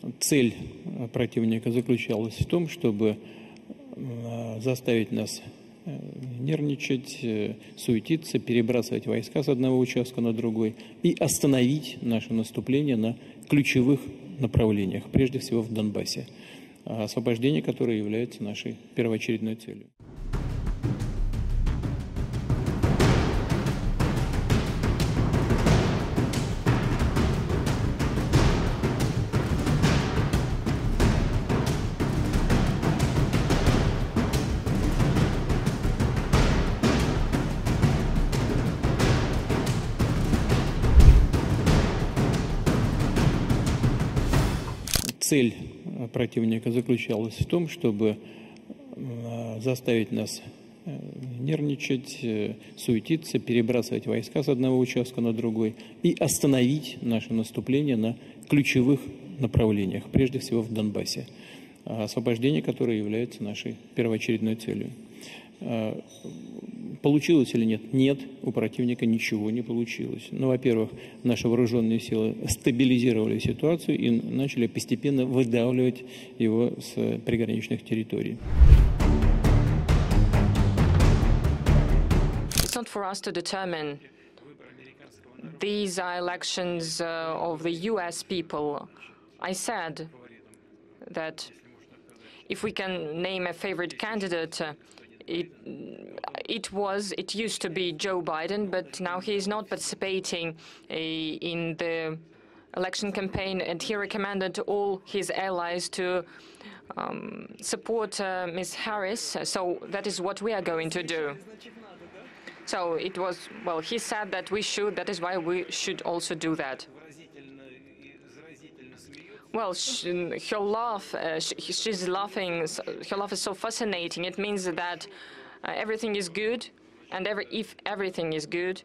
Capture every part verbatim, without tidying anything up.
Цель противника заключалась в том, чтобы заставить нас нервничать, суетиться, перебрасывать войска с одного участка на другой и остановить наше наступление на ключевых направлениях, прежде всего в Донбассе, освобождение которое является нашей первоочередной целью. Цель противника заключалась в том, чтобы заставить нас нервничать, суетиться, перебрасывать войска с одного участка на другой и остановить наше наступление на ключевых направлениях, прежде всего в Донбассе, освобождение которое является нашей первоочередной целью. Получилось или нет? Нет, у противника ничего не получилось. Ну, во-первых, наши вооруженные силы стабилизировали ситуацию и начали постепенно выдавливать его с приграничных территорий. It's not for us to determine. These are elections uh, of the U S people. I said that if we can name a favorite candidate, uh, It, it was, it used to be Joe Biden, but now he is not participating uh, in the election campaign, and he recommended all his allies to um, support uh, Miz Harris. So that is what we are going to do. So it was, well, he said that we should, that is why we should also do that. Well, she, her laugh, uh, she, she's laughing, her laugh is so fascinating. It means that uh, everything is good, and every, if everything is good,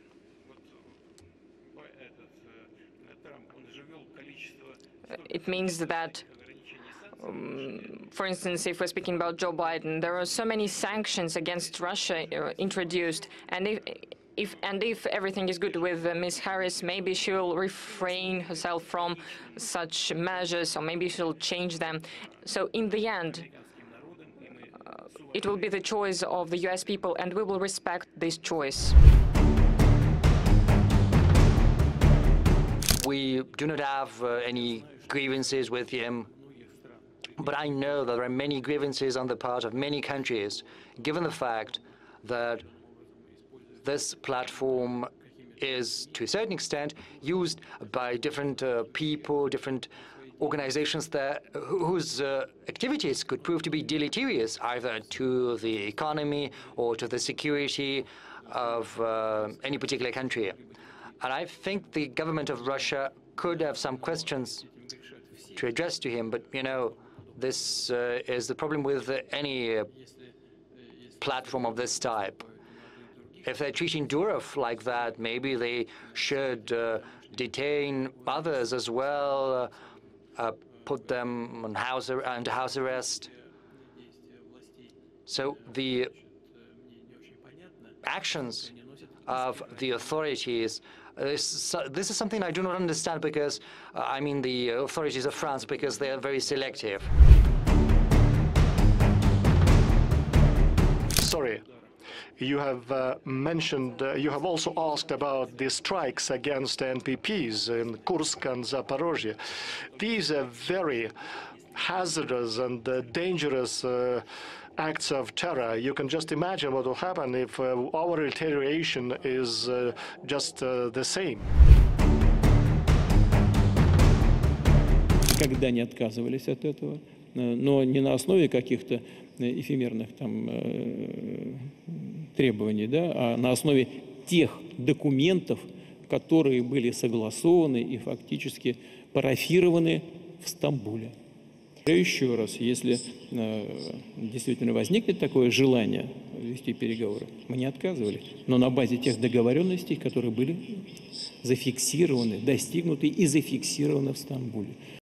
it means that, um, for instance, if we're speaking about Joe Biden, there are so many sanctions against Russia uh, introduced, and if, If, and if everything is good with uh, Miz Harris, maybe she'll refrain herself from such measures, or maybe she'll change them. So in the end, uh, it will be the choice of the U S people, and we will respect this choice. We do not have uh, any grievances with him, but I know that there are many grievances on the part of many countries, given the fact that this platform is, to a certain extent, used by different uh, people, different organizations that, whose uh, activities could prove to be deleterious, either to the economy or to the security of uh, any particular country. And I think the government of Russia could have some questions to address to him, but, you know, this uh, is the problem with uh, any uh, platform of this type. If they're treating Durov like that, maybe they should uh, detain others as well, uh, uh, put them on house under house arrest. So the actions of the authorities, uh, this, this is something I do not understand, because uh, I mean the authorities of France, because they are very selective. Sorry. You have uh, mentioned, uh, you have also asked about the strikes against N P Ps in Kursk and Zaporozhye. These are very hazardous and uh, dangerous uh, acts of terror. You can just imagine what will happen if uh, our retaliation is uh, just uh, the same. Когда не отказывались от этого, но не на основе каких-то эфемерных там требований, да, а на основе тех документов, которые были согласованы и фактически парафированы в Стамбуле. Еще раз, если э, действительно возникнет такое желание вести переговоры, мы не отказывали, но на базе тех договоренностей, которые были зафиксированы, достигнуты и зафиксированы в Стамбуле.